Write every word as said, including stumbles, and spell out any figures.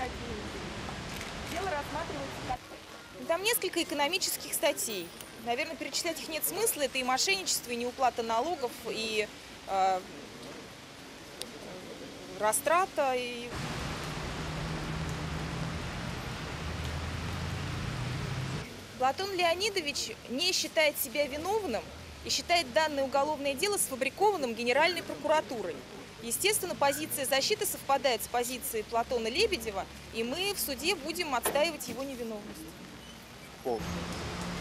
какие? Дело рассматривается как... Там несколько экономических статей. Наверное, перечислять их нет смысла. Это и мошенничество, и неуплата налогов, и э, растрата, и... Платон Леонидович не считает себя виновным и считает данное уголовное дело сфабрикованным Генеральной прокуратурой. Естественно, позиция защиты совпадает с позицией Платона Лебедева, и мы в суде будем отстаивать его невиновность. Полностью.